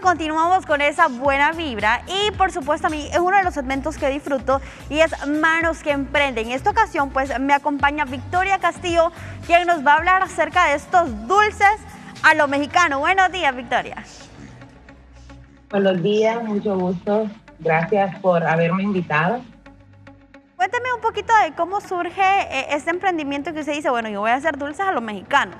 continuamos con esa buena vibra y por supuesto a mí es uno de los segmentos que disfruto y es Manos que Emprenden. En esta ocasión pues me acompaña Victoria Castillo, quien nos va a hablar acerca de estos dulces a lo mexicano. Buenos días, Victoria. Buenos días, mucho gusto. Gracias por haberme invitado. Cuénteme un poquito de cómo surge este emprendimiento que usted dice, bueno, yo voy a hacer dulces a lo mexicano.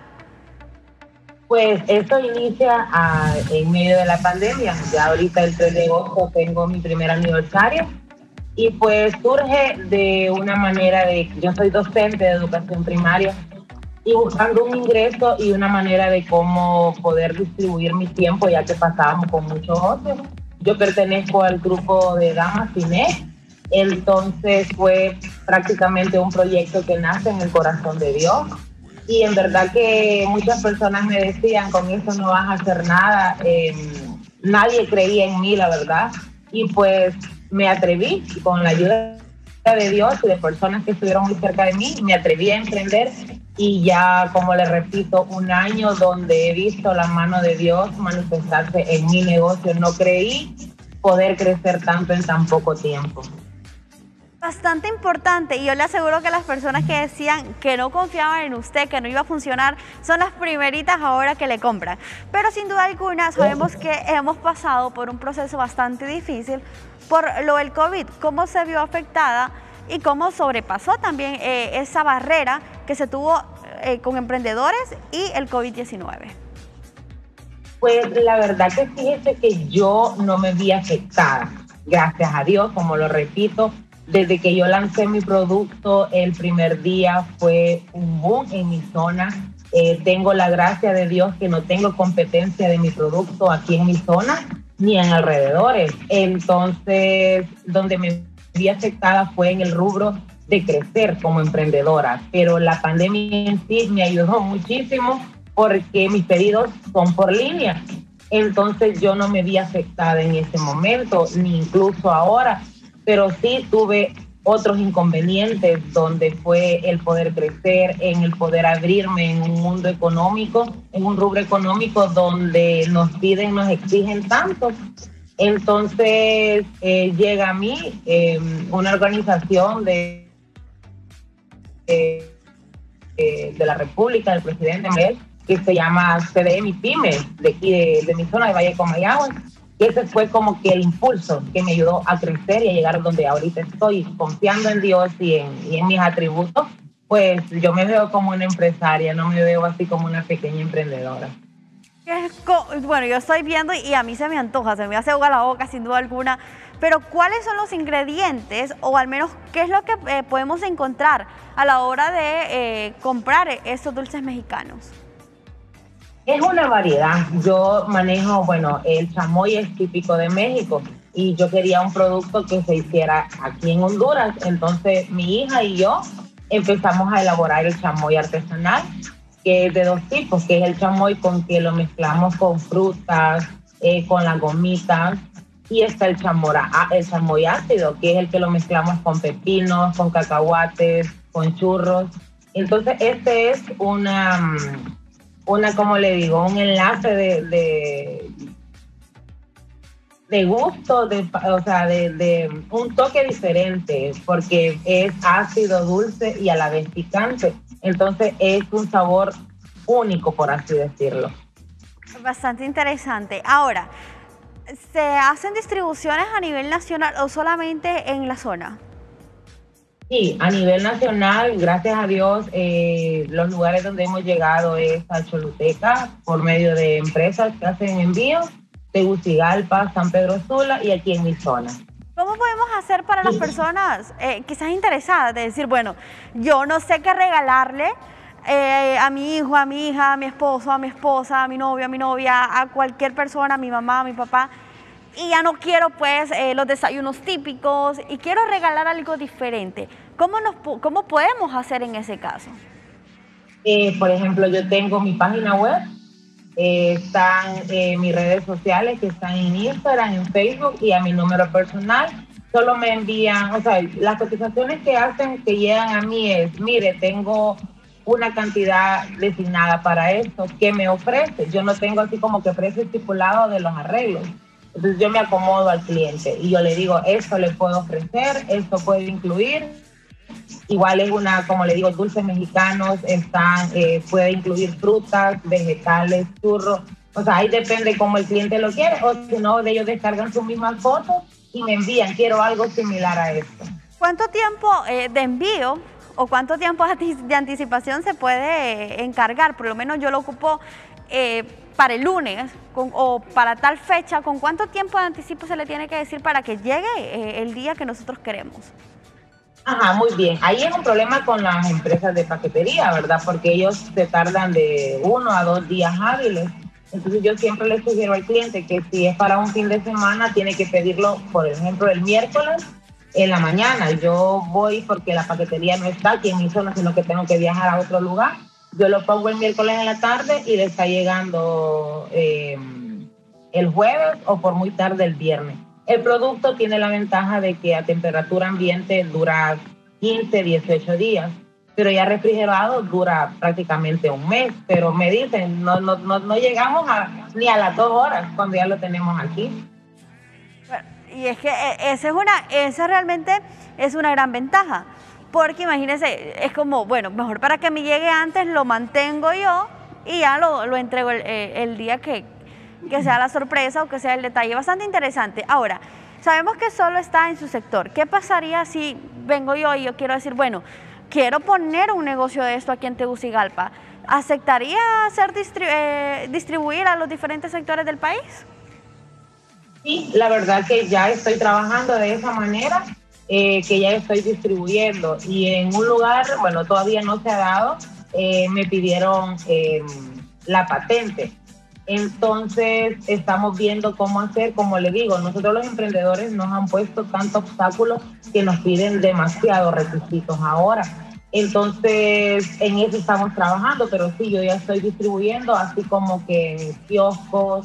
Pues esto inicia en medio de la pandemia. Ya ahorita el 3 de agosto tengo mi primer aniversario y pues surge de una manera de, yo soy docente de educación primaria y buscando un ingreso y una manera de cómo poder distribuir mi tiempo ya que pasábamos con mucho ocio. Yo pertenezco al grupo de Damas Cine, entonces fue prácticamente un proyecto que nace en el corazón de Dios. Y en verdad que muchas personas me decían, con eso no vas a hacer nada. Nadie creía en mí, la verdad. Y pues me atreví, con la ayuda de Dios y de personas que estuvieron muy cerca de mí, me atreví a emprender. Y ya, como les repito, un año donde he visto la mano de Dios manifestarse en mi negocio. No creí poder crecer tanto en tan poco tiempo. Bastante importante, y yo le aseguro que las personas que decían que no confiaban en usted, que no iba a funcionar, son las primeritas ahora que le compran. Pero sin duda alguna sabemos que hemos pasado por un proceso bastante difícil por lo del COVID, cómo se vio afectada y cómo sobrepasó también esa barrera que se tuvo con emprendedores y el COVID-19. Pues la verdad que fíjese que yo no me vi afectada, gracias a Dios, como lo repito. Desde que yo lancé mi producto, el primer día fue un boom en mi zona. Tengo la gracia de Dios que no tengo competencia de mi producto aquí en mi zona ni en alrededores. Entonces, donde me vi afectada fue en el rubro de crecer como emprendedora. Pero la pandemia en sí me ayudó muchísimo porque mis pedidos son por línea. Entonces, yo no me vi afectada en ese momento, ni incluso ahora. Pero sí tuve otros inconvenientes donde fue el poder crecer, en el poder abrirme en un mundo económico, en un rubro económico donde nos piden, nos exigen tanto. Entonces llega a mí una organización de la República, del presidente Miguel, que se llama CDM Pyme, de aquí de mi zona de Valle Comayagua. Y ese fue como que el impulso que me ayudó a crecer y a llegar donde ahorita estoy, confiando en Dios y en mis atributos. Pues yo me veo como una empresaria, no me veo así como una pequeña emprendedora. Bueno, yo estoy viendo y a mí se me antoja, se me hace agua la boca sin duda alguna, pero ¿cuáles son los ingredientes o al menos qué es lo que podemos encontrar a la hora de comprar estos dulces mexicanos? Es una variedad. Yo manejo, bueno, el chamoy es típico de México y yo quería un producto que se hiciera aquí en Honduras. Entonces mi hija y yo empezamos a elaborar el chamoy artesanal, que es de dos tipos, que es el chamoy con que lo mezclamos con frutas, con las gomitas, y está el chamoy ácido, que es el que lo mezclamos con pepinos, con cacahuates, con churros. Entonces este es como le digo, un enlace de gusto, de un toque diferente, porque es ácido, dulce y a la vez picante. Entonces es un sabor único, por así decirlo. Bastante interesante. Ahora, ¿se hacen distribuciones a nivel nacional o solamente en la zona? Sí, a nivel nacional, gracias a Dios, los lugares donde hemos llegado es a Choluteca, por medio de empresas que hacen envíos, Tegucigalpa, San Pedro Sula y aquí en mi zona. ¿Cómo podemos hacer para las personas quizás interesadas de decir, bueno, yo no sé qué regalarle a mi hijo, a mi hija, a mi esposo, a mi esposa, a mi novio, a mi novia, a cualquier persona, a mi mamá, a mi papá, y ya no quiero pues los desayunos típicos y quiero regalar algo diferente? ¿Cómo podemos hacer en ese caso? Por ejemplo, yo tengo mi página web, están mis redes sociales que están en Instagram, en Facebook y a mi número personal. Solo me envían, o sea, las cotizaciones que hacen, que llegan a mí es, mire, tengo una cantidad designada para esto. ¿Qué me ofrece? Yo no tengo así como que precio estipulado de los arreglos. Entonces yo me acomodo al cliente y yo le digo, esto le puedo ofrecer, esto puede incluir. Igual es una, como le digo, dulces mexicanos, puede incluir frutas, vegetales, churros. O sea, ahí depende cómo el cliente lo quiere, o si no, de ellos descargan sus mismas fotos y me envían, quiero algo similar a esto. ¿Cuánto tiempo de envío o cuánto tiempo de anticipación se puede encargar? Por lo menos yo lo ocupo para el lunes o para tal fecha. ¿Con cuánto tiempo de anticipo se le tiene que decir para que llegue el día que nosotros queremos? Ajá, muy bien. Ahí es un problema con las empresas de paquetería, ¿verdad? Porque ellos se tardan de 1 a 2 días hábiles. Entonces yo siempre le sugiero al cliente que si es para un fin de semana, tiene que pedirlo, por ejemplo, el miércoles en la mañana. Yo voy porque la paquetería no está aquí en mi zona, sino que tengo que viajar a otro lugar. Yo lo pongo el miércoles en la tarde y le está llegando el jueves o por muy tarde el viernes. El producto tiene la ventaja de que a temperatura ambiente dura 15, 18 días, pero ya refrigerado dura prácticamente un mes. Pero me dicen, no llegamos ni a las 2 horas cuando ya lo tenemos aquí. Bueno, y es que esa realmente es una gran ventaja, porque imagínense, es como, bueno, mejor para que me llegue antes lo mantengo yo y ya lo entrego el día que sea la sorpresa o que sea el detalle. Bastante interesante. Ahora, sabemos que solo está en su sector. ¿Qué pasaría si vengo yo y yo quiero decir, bueno, quiero poner un negocio de esto aquí en Tegucigalpa? ¿Aceptaría distribuir a los diferentes sectores del país? Sí, la verdad que ya estoy trabajando de esa manera, que ya estoy distribuyendo. Y en un lugar, bueno, todavía no se ha dado, me pidieron la patente. Entonces estamos viendo cómo hacer. Como le digo, nosotros los emprendedores nos han puesto tantos obstáculos que nos piden demasiados requisitos ahora. Entonces en eso estamos trabajando, pero sí, yo ya estoy distribuyendo, así como que kioscos,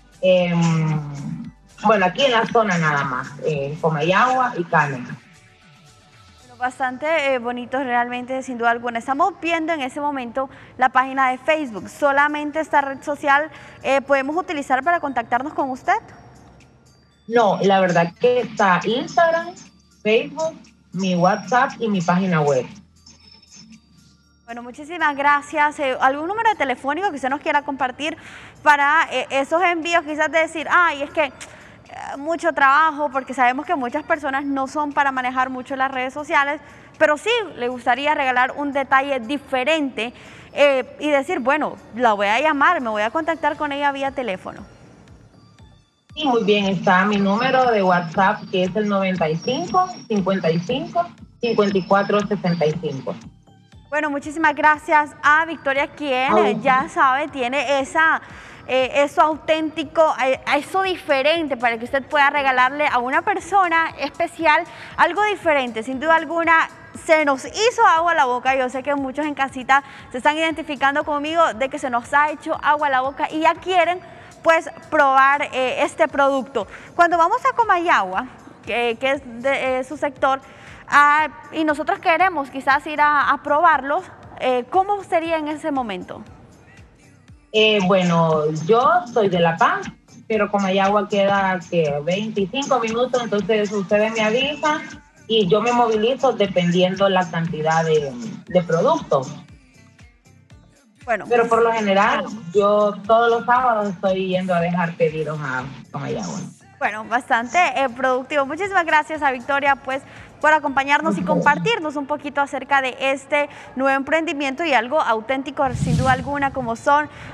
bueno, aquí en la zona nada más, Comayagua y Carmen. Bastante bonito realmente, sin duda alguna. Estamos viendo en ese momento la página de Facebook. ¿Solamente esta red social podemos utilizar para contactarnos con usted? No, la verdad que está Instagram, Facebook, mi WhatsApp y mi página web. Bueno, muchísimas gracias. ¿Algún número de telefónico que usted nos quiera compartir para esos envíos? Quizás de decir, ay, es que mucho trabajo, porque sabemos que muchas personas no son para manejar mucho las redes sociales, pero sí le gustaría regalar un detalle diferente y decir, bueno, la voy a llamar, me voy a contactar con ella vía teléfono. Sí, muy bien, está mi número de WhatsApp, que es el 95 55 54 65. Bueno, muchísimas gracias a Victoria, quien ya sabe, tiene eso auténtico, eso diferente para que usted pueda regalarle a una persona especial algo diferente. Sin duda alguna, se nos hizo agua a la boca. Yo sé que muchos en casita se están identificando conmigo de que se nos ha hecho agua a la boca y ya quieren pues probar este producto. Cuando vamos a Comayagua, que es de su sector, y nosotros queremos quizás ir a probarlos, ¿cómo sería en ese momento? Bueno, yo soy de La Paz, pero Comayagua queda que 25 minutos, entonces ustedes me avisan y yo me movilizo dependiendo la cantidad de productos. Bueno, pero por lo general, yo todos los sábados estoy yendo a dejar pedidos a Comayagua. Bueno, bastante productivo. Muchísimas gracias a Victoria, pues, por acompañarnos y compartirnos un poquito acerca de este nuevo emprendimiento y algo auténtico, sin duda alguna, como son